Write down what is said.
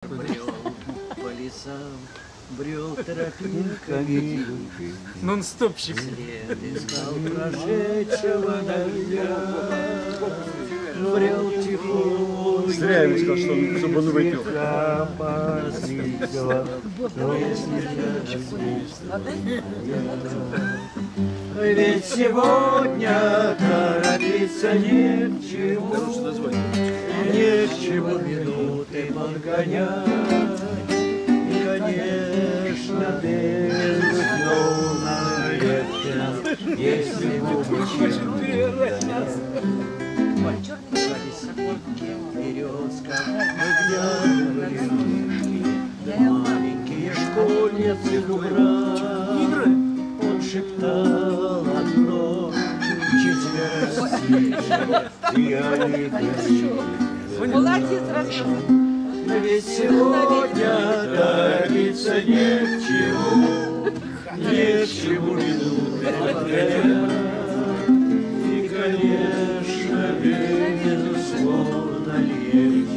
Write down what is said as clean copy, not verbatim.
брел по лесам, брел тропинками, Нон-стопщик. след искал прошедшего дождя, брел тихонько. Зря ему сказал, чтобы он выпил. Ведь сегодня торопиться не к чему, не к чему минуты подгонять. И, конечно, безусловно, легче, если губы березка, выглядывали ручки, маленькие школьницы убрали. Он шептал одно, четверо я не хочу. Молодец, Рафик. Ведь сегодня торопиться не к чему, не к чему минуты подгонять. И, конечно, безусловно, легче,